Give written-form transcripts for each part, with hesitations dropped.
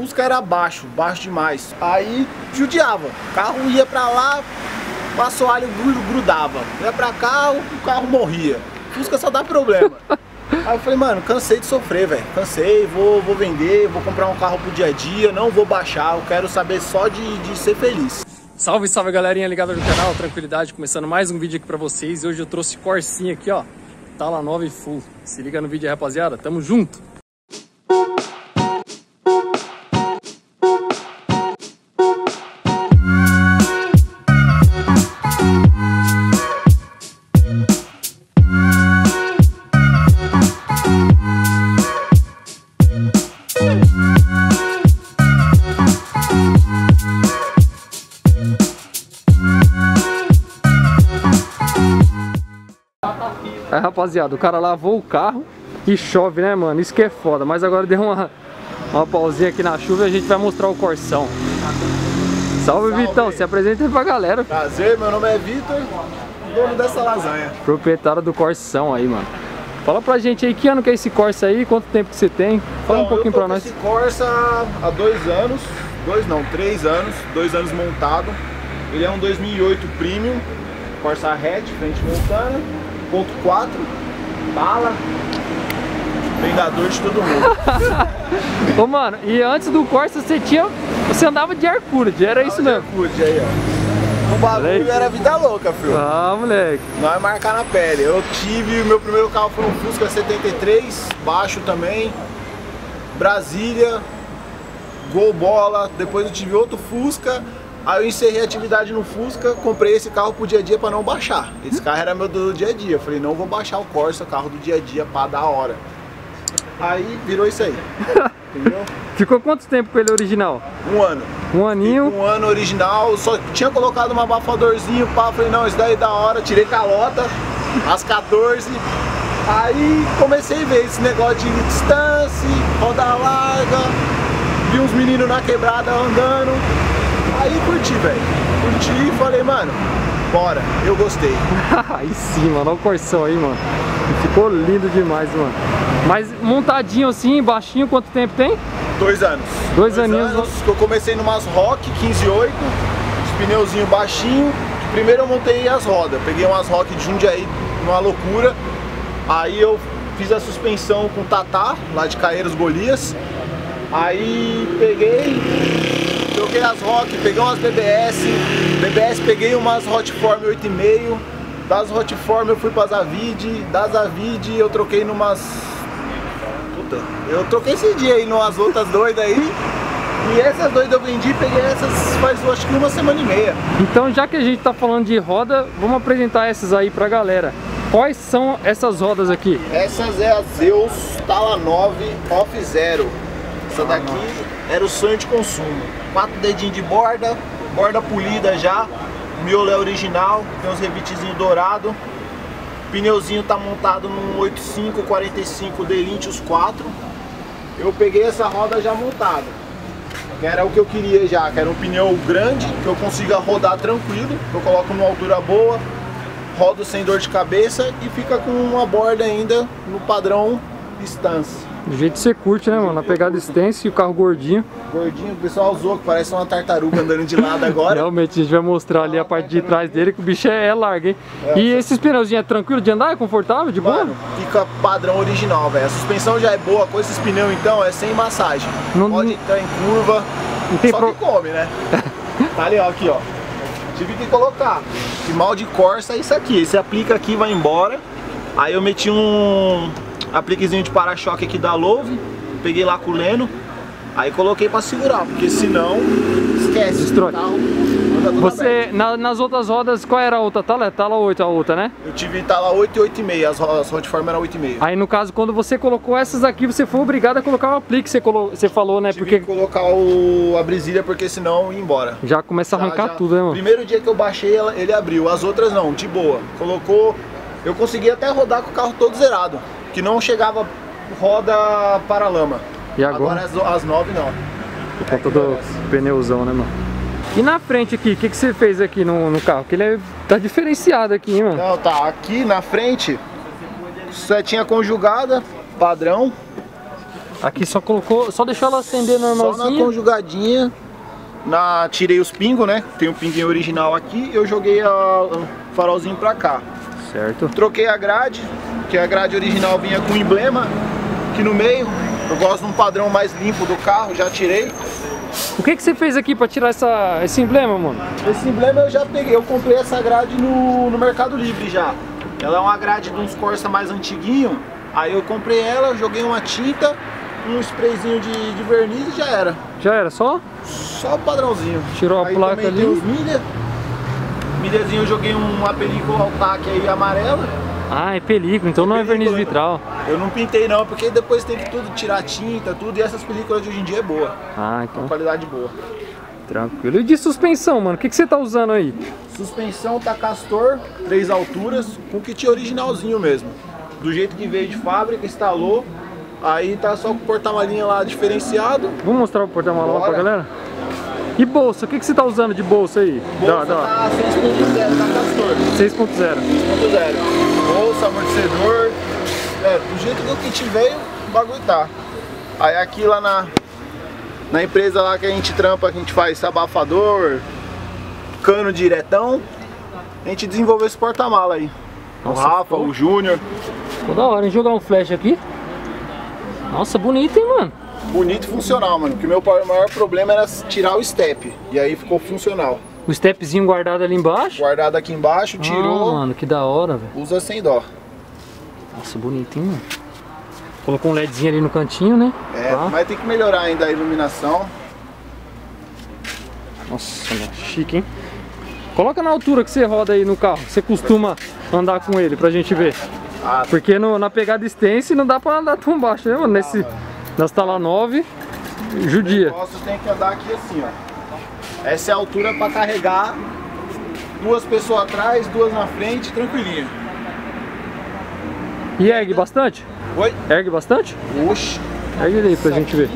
Fusca era baixo demais. Aí judiava. O carro ia pra lá, o assoalho grudava. Ia pra cá, o carro morria. Fusca só dá problema. Aí eu falei, mano, cansei de sofrer, velho. Cansei, vou vender, vou comprar um carro pro dia a dia, não vou baixar, eu quero saber só de ser feliz. Salve, salve galerinha ligada no canal, tranquilidade, começando mais um vídeo aqui pra vocês. Hoje eu trouxe Corsinha aqui, ó, Tala 9 Full. Se liga no vídeo aí, rapaziada, tamo junto! Aí, rapaziada, o cara lavou o carro e chove, né, mano? Isso que é foda. Mas agora deu uma pausinha aqui na chuva e a gente vai mostrar o Corsão. Salve, Vitão, se apresenta aí pra galera. Prazer, meu nome é Vitor, dono dessa lasanha. Proprietário do Corsão aí, mano. Fala pra gente aí, que ano que é esse Corsa aí? Quanto tempo que você tem? Fala então, um pouquinho pra nós. Esse Corsa há 2 anos, 3 anos, 2 anos montado. Ele é um 2008 Premium, Corsa hatch, frente montana. 1.4, bala, pegador de todo mundo. Ô mano, e antes do Corsa você andava de Arcurud, era isso mesmo? Arcurud aí, ó. O bagulho era vida louca, filho. Ah, moleque. Não é marcar na pele. Eu tive, meu primeiro carro foi um Fusca 73, baixo também, Brasília, Gol Bola, depois eu tive outro Fusca. Aí eu encerrei a atividade no Fusca, comprei esse carro pro dia a dia pra não baixar. Esse carro era meu do dia a dia. Eu falei, não vou baixar o Corsa, carro do dia a dia pra dar hora. Aí virou isso aí. Entendeu? Ficou quanto tempo com ele original? 1 ano. Um aninho? Fico 1 ano original, só tinha colocado um abafadorzinho, pá, falei, não, isso daí é da hora, tirei calota, às 14. Aí comecei a ver esse negócio de distância, roda larga, vi uns meninos na quebrada andando. Aí curti, velho. Curti e falei, mano, bora, eu gostei. Aí sim, mano, olha o Corsão aí, mano. Ficou lindo demais, mano. Mas montadinho assim, baixinho, quanto tempo tem? 2 anos. 2 aninhos. Que eu comecei numas Rock 15.8, os pneuzinho baixinho. Primeiro eu montei as rodas, peguei umas Rock de Jundiaí, numa loucura. Aí eu fiz a suspensão com Tatá, lá de Caeiros Golias. Aí troquei as Rock, peguei umas BBS, peguei umas Hotform 8,5. Das Hotform eu fui para as Avid, das Avid eu troquei numas... Puta, eu troquei esse dia aí numas outras doidas aí. E essas doidas eu vendi, peguei essas faz acho que 1 semana e meia. Então, já que a gente tá falando de roda, vamos apresentar essas aí pra galera. Quais são essas rodas aqui? Essas é a Zeus Tala 9 Off Zero. Essa daqui era o sonho de consumo. 4 dedinhos de borda, borda polida já, miolo é original, tem uns revitezinhos dourados. O pneuzinho tá montado num 85 45 Delintius 4. Eu peguei essa roda já montada, que era o que eu queria já, que era um pneu grande, que eu consiga rodar tranquilo, eu coloco numa altura boa, rodo sem dor de cabeça e fica com uma borda ainda no padrão Stance. Do jeito que você curte, né, mano? A pegada Stance e o carro gordinho. Gordinho, o pessoal usou, que parece uma tartaruga andando de lado agora. Realmente, a gente vai mostrar ali a parte de trás dele, que o bicho é largo, hein? E esses pneuzinhos é tranquilo de andar? É confortável, de boa? Mano, fica padrão original, velho. A suspensão já é boa, com esses pneus então é sem massagem. Pode entrar em curva, só que come, né? Tá ali, ó, aqui, ó. Tive que colocar. Que mal de Corsa é isso aqui. Você aplica aqui, vai embora. Aí eu meti um apliquezinho de para-choque aqui da Love, peguei lá com o Leno, aí coloquei pra segurar, porque senão esquece. Destrói. Você, nas outras rodas, qual era a outra Tala? É Tala 8 a outra, né? Eu tive Tala 8 e 8,5, as Hotform eram 8,5. Aí no caso, quando você colocou essas aqui, você foi obrigado a colocar o aplique, você falou, né? Tive que colocar a Brasília, porque senão ia embora. Já começa a arrancar tudo, né, mano? Primeiro dia que eu baixei, ele abriu, as outras não, de boa. Colocou, eu consegui até rodar com o carro todo zerado, que não chegava roda para lama. E agora? As 9 não. Por conta do pneuzão, né, mano? E na frente aqui, o que você fez aqui no carro? Que ele tá diferenciado aqui, hein, mano? Não, tá, aqui na frente, setinha conjugada, padrão. Aqui só colocou, só deixou ela acender Só na normalzinho. conjugadinha. Tirei os pingos, né? Tem um pinguinho original aqui. Eu joguei o farolzinho pra cá. Certo. Troquei a grade, que a grade original vinha com emblema aqui no meio. Eu gosto de um padrão mais limpo do carro, já tirei. O que você fez aqui pra tirar esse emblema, mano? Esse emblema eu já peguei, eu comprei essa grade no Mercado Livre já. Ela é uma grade de uns Corsa mais antiguinho. Aí eu comprei ela, joguei uma tinta, um sprayzinho de verniz e já era. Já era, só? Só o padrãozinho. Tirou a aí placa também ali. Tem os milha. Milhazinho eu joguei uma película Altac aí amarela. Ah, é película, então não é verniz vitral. Eu não pintei não, porque depois tem que tudo tirar tinta, tudo, e essas películas de hoje em dia é boa. Ah, então Uma qualidade boa. tranquilo. E de suspensão, mano, o que você tá usando aí? Suspensão tá Castor, 3 alturas, com kit originalzinho mesmo. Do jeito que veio de fábrica, instalou. Aí tá só com o porta-malinha lá diferenciado. Vamos mostrar o porta-malas lá pra Bora. galera? E bolsa, o que você tá usando de bolsa aí? Bolsa tá 6.0 da Castor. 6.0. 6.0. Bolsa, amortecedor. Do jeito que o kit veio, o bagulho tá. Aí aqui lá na empresa lá que a gente trampa, que a gente faz abafador, cano diretão, a gente desenvolveu esse porta-mala aí. Nossa, o Rafa, ficou o Júnior. Ficou da hora, hein? Jogar um flash aqui. Nossa, bonito, hein, mano? Bonito e funcional, mano. Porque o meu maior problema era tirar o step. E aí ficou funcional. O stepzinho guardado ali embaixo. Guardado aqui embaixo, tirou. Ah, mano, que da hora, velho. Usa sem dó. Nossa, bonito, hein, mano? Colocou um LEDzinho ali no cantinho, né? Tá. Mas tem que melhorar ainda a iluminação. Nossa, mano, chique, hein? Coloca na altura que você roda aí no carro. Você costuma andar com ele pra gente ver. Porque na pegada extensa não dá pra andar tão baixo, né, mano? Nas Tala 9, judia. O negócio tem que andar aqui assim, ó. Essa é a altura pra carregar 2 pessoas atrás, 2 na frente, tranquilinho. E ergue bastante? Oi? Ergue bastante? Oxi. Ergue ele aí pra gente ver.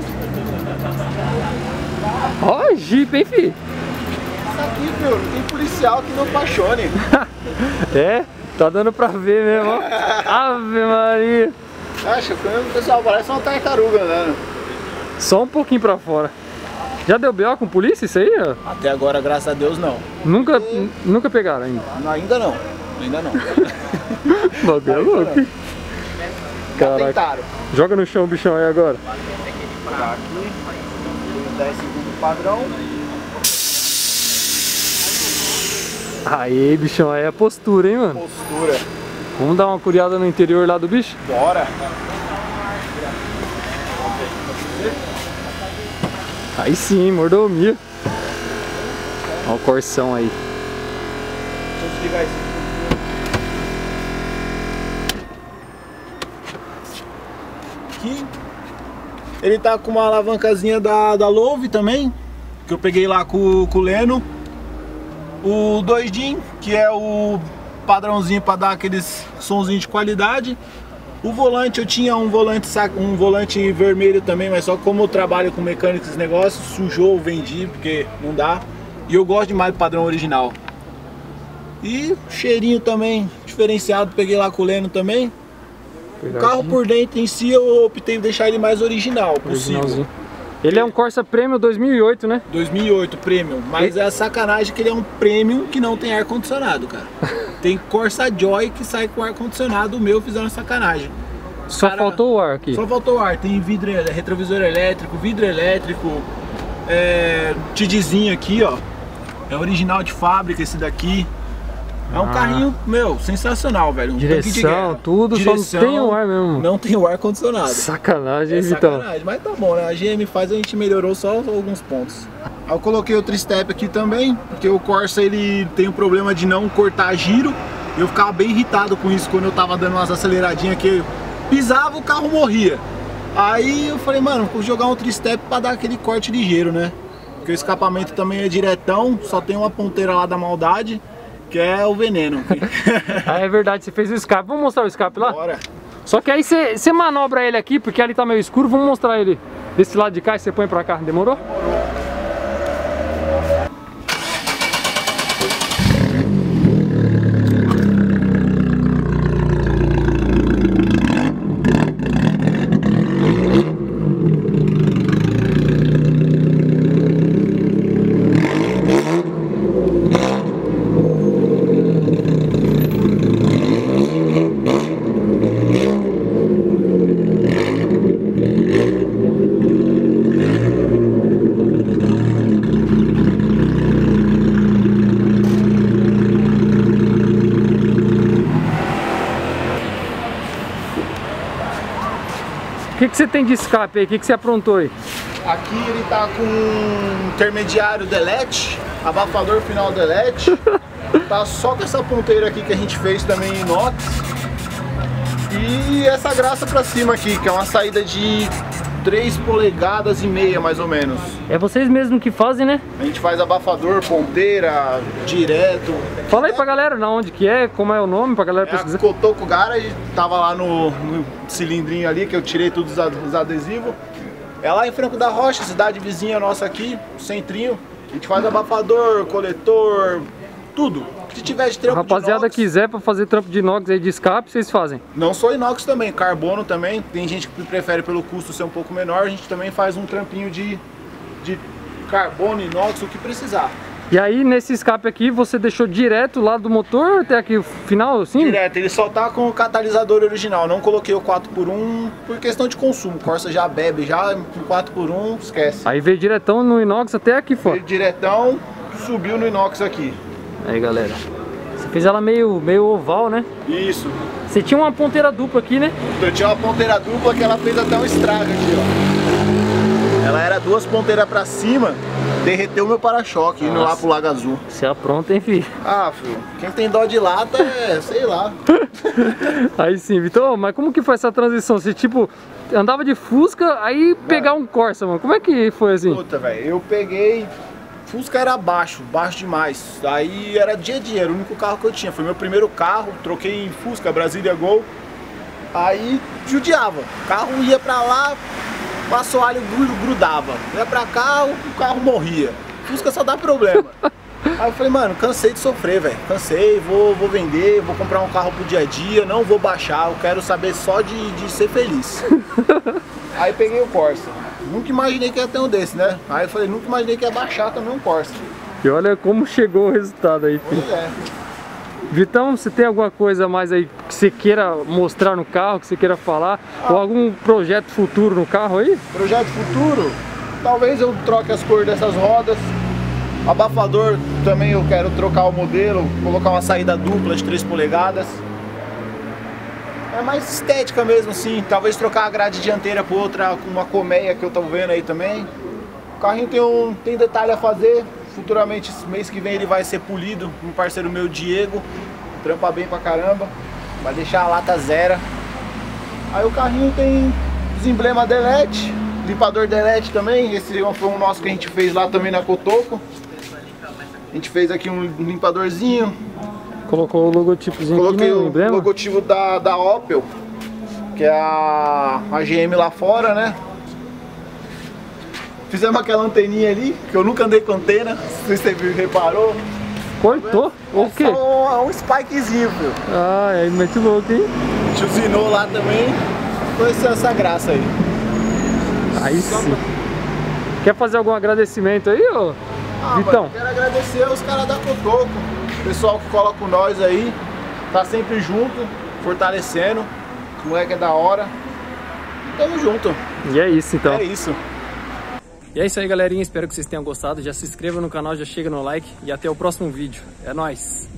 Ó, Jeep, hein, fi? Isso aqui, meu, não tem policial que não apaixone. É, tá dando pra ver mesmo, ó. Ave Maria. Acha, o pessoal parece uma tartaruga andando. Só um pouquinho pra fora. Já deu BO com polícia isso aí? Ó? Até agora, graças a Deus, não. Nunca pegaram ainda. Ainda não. Ainda não. Bagulho é louco, hein? Caraca. Tentaram. Joga no chão o bichão aí agora. Jogar aqui. 10 segundos padrão. Aí, bichão, aí é a postura, hein, mano? Postura. Vamos dar uma curiada no interior lá do bicho? Bora. Aí sim, mordomia. Olha o Corsão aí. Deixa eu desligar isso aqui. Ele tá com uma alavancazinha da Love também, que eu peguei lá com o Leno. O 2DIN, que é o padrãozinho para dar aqueles sonzinhos de qualidade. O volante, eu tinha um volante vermelho também, mas só como eu trabalho com mecânica esses negócios, sujou, vendi, porque não dá. E eu gosto demais do padrão original. E cheirinho também diferenciado, peguei lá com o Leno também. O carro por dentro em si eu optei em deixar ele mais original possível. Ele é um Corsa Premium 2008, né? 2008 Premium, mas é a sacanagem que ele é um Premium que não tem ar-condicionado, cara. Tem Corsa Joy que sai com ar-condicionado, o meu fizeram sacanagem. Só faltou o ar aqui. Só faltou o ar, tem vidro, retrovisor elétrico, vidro elétrico, TIDzinho aqui, ó. É original de fábrica esse daqui. É um carrinho, meu, sensacional, velho. Um tanque de guerra. Tudo, Direção, só não tem o ar mesmo. Não tem o ar condicionado. Sacanagem, Vitão. Sacanagem, mas tá bom, né? A GM faz, a gente melhorou só alguns pontos. Aí eu coloquei o tristep aqui também, porque o Corsa ele tem um problema de não cortar giro. Eu ficava bem irritado com isso quando eu tava dando umas aceleradinhas que eu pisava, o carro morria. Aí eu falei, mano, vou jogar um tristep pra dar aquele corte ligeiro, né? Porque o escapamento também é diretão, só tem uma ponteira lá da maldade, que é o veneno. Ah, é verdade, você fez o escape. Vamos mostrar o escape lá? Bora. Só que aí você manobra ele aqui, porque ali tá meio escuro. Vamos mostrar ele desse lado de cá e você põe pra cá. Demorou? O que você tem de escape aí? O que você aprontou aí? Aqui ele tá com intermediário delete, abafador final delete. Tá só com essa ponteira aqui que a gente fez também em inox. E essa graça pra cima aqui, que é uma saída de 3 polegadas e meia mais ou menos. É vocês mesmos que fazem, né? A gente faz abafador, ponteira, direto. Fala aí pra galera na onde que é, como é o nome pra galera pesquisar. A Cotoco Garage, tava lá no cilindrinho ali que eu tirei todos os adesivos. É lá em Franco da Rocha, cidade vizinha nossa aqui, centrinho. A gente faz abafador, coletor, tudo. Se tiver de trampo, rapaziada, de inox, quiser pra fazer trampo de inox aí de escape, vocês fazem? Não só inox também, carbono também. Tem gente que prefere pelo custo ser um pouco menor. A gente também faz um trampinho de carbono, inox, o que precisar. E aí nesse escape aqui você deixou direto lá do motor até aqui o final, assim? Direto, ele só tá com o catalisador original. Não coloquei o 4x1 por questão de consumo. Corsa já bebe, já com 4x1, esquece. Aí veio diretão no inox até aqui fora. Veio diretão, subiu no inox aqui. Aí galera, você fez ela meio oval, né? Isso. Você tinha uma ponteira dupla aqui, né? Eu tinha uma ponteira dupla que ela fez até um estrago aqui, ó. Ela era 2 ponteiras pra cima, derreteu meu para-choque indo lá pro Lago Azul. Você apronta, hein, filho? Ah, filho, quem tem dó de lata é, sei lá. Aí sim, Vitor, mas como que foi essa transição? Você, tipo, andava de Fusca, aí pegar um Corsa, mano, como é que foi assim? Puta, velho, eu peguei... Fusca era baixo demais. Aí era dia a dia, era o único carro que eu tinha. Foi meu primeiro carro, troquei em Fusca, Brasília Gol. Aí judiava. O carro ia pra lá, o assoalho grudava. Ia pra cá, o carro morria. Fusca só dá problema. Aí eu falei, mano, cansei de sofrer, velho. Cansei, vou vender, vou comprar um carro pro dia a dia, não vou baixar, eu quero saber só de ser feliz. Aí peguei o Corsa. Nunca imaginei que ia ter um desse, né? Aí eu falei, nunca imaginei que ia baixar também um Corsa. E olha como chegou o resultado aí, filho. Pois é. Vitão, você tem alguma coisa mais aí que você queira mostrar no carro, que você queira falar? Ou algum projeto futuro no carro aí? Projeto futuro? Talvez eu troque as cores dessas rodas. Abafador também eu quero trocar o modelo, colocar uma saída dupla de 3 polegadas. É mais estética mesmo assim, talvez trocar a grade dianteira por outra, com uma colmeia que eu tô vendo aí também. O carrinho tem detalhe a fazer, futuramente mês que vem ele vai ser polido, um parceiro meu, Diego, trampa bem pra caramba, vai deixar a lata zero. Aí o carrinho tem os emblemas delete, limpador delete também, esse foi um nosso que a gente fez lá também na Cotoco. A gente fez aqui um limpadorzinho. Colocou o logotipozinho Coloquei aqui no o emblema? logotipo da Opel, que é a GM lá fora, né? Fizemos aquela anteninha ali, que eu nunca andei com antena, não sei se você reparou. Cortou? O quê? Só um spikezinho, filho. Ah, é muito louco, hein? Usinou lá também, foi essa graça aí. Aí sim. Quer fazer algum agradecimento aí, ô Vitão? Mano, quero agradecer aos caras da Cotoco, pessoal que cola com nós aí, tá sempre junto, fortalecendo, o moleque é da hora, tamo junto. E é isso então. É isso. E é isso aí, galerinha, espero que vocês tenham gostado, já se inscreva no canal, já chega no like e até o próximo vídeo. É nóis!